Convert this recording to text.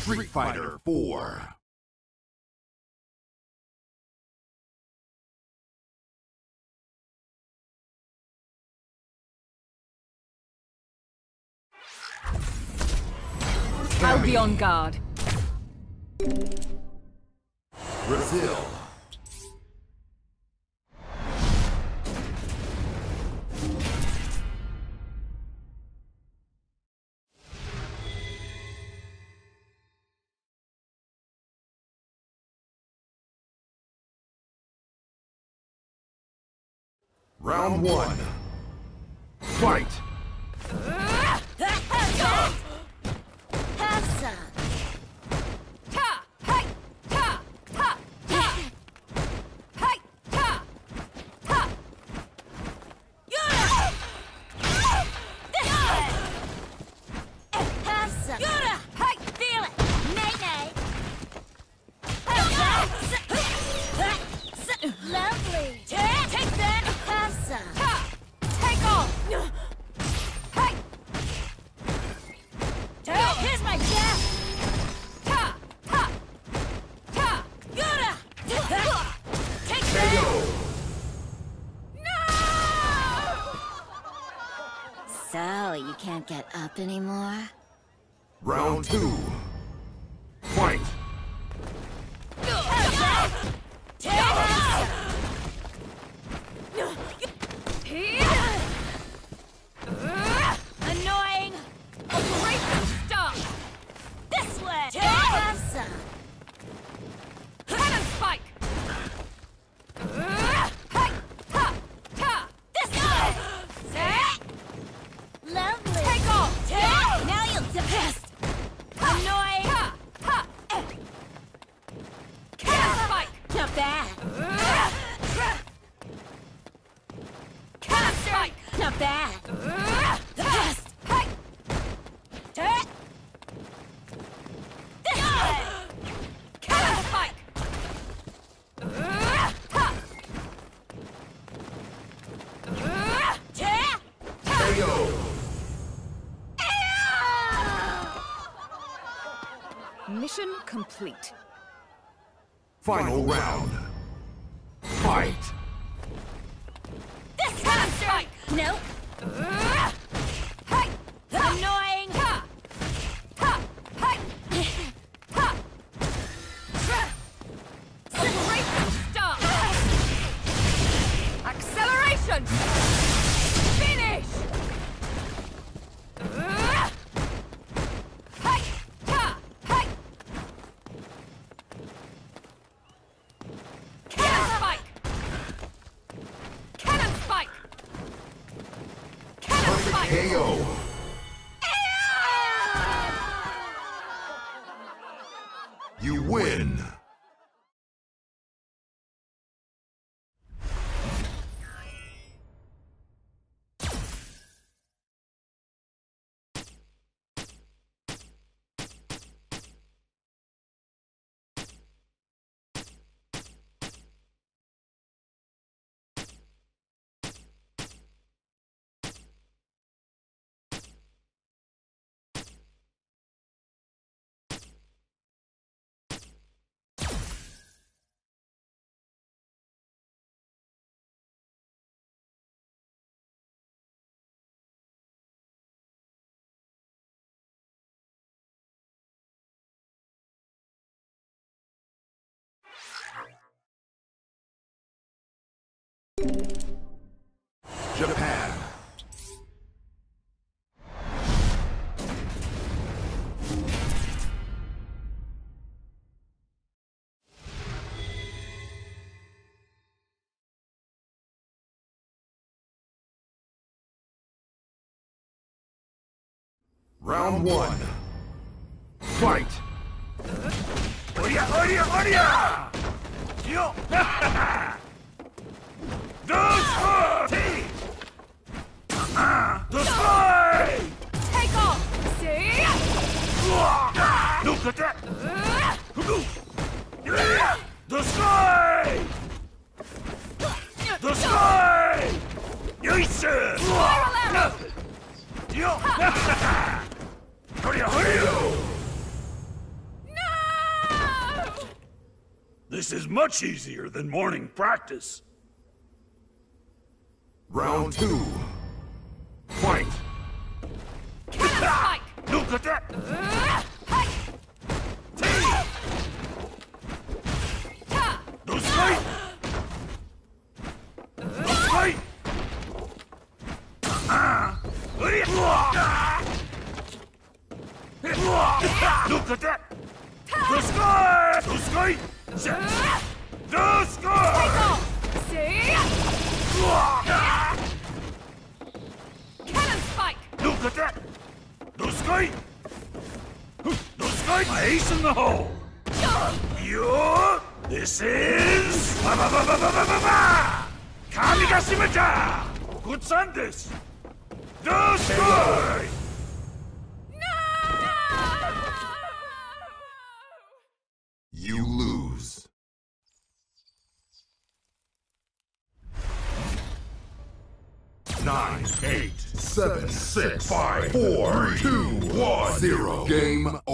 Street Fighter 4. I'll be on guard. Brazil. Round 1. Fight! Lovely! Take that! Take off! Hey! Here's my death! Take that! No! So, you can't get up anymore? Round 2. Fight! Annoying! Operation stop! This way! Cannon spike! This way! Lovely! Take off! Now you'll defend! Annoying! Cannon spike! Not bad! Cannon spike! Not bad! The best! Hey! This way! Cannon spike! KO! Mission complete. Final round. Fight! This cannon strike! Nope. Hey! Annoying! Hey! Operation stop! Acceleration! Finish! Hey! Hey! Cannon spike! Cannon spike! Cannon spike! KO! You win! Japan. Round 1. Fight! Yo! Destroy! Take off! See? Look at that! Destroy! Destroy! Yoichi! Spiral arrow! Yo! Hurry! This is much easier than morning practice. Round 2. Fight! Spike! Look at that! No fight! No fight! Look at that! The sky! The sky! The sky! See? Cannon spike! Look at that! The sky! The sky! Ace in the hole! Yo! This is... Kamigashimata! Good Sundays! The sky! You lose. 9, 8, 7, 6, 5, 4, 3, 2, 1, 0. Game over.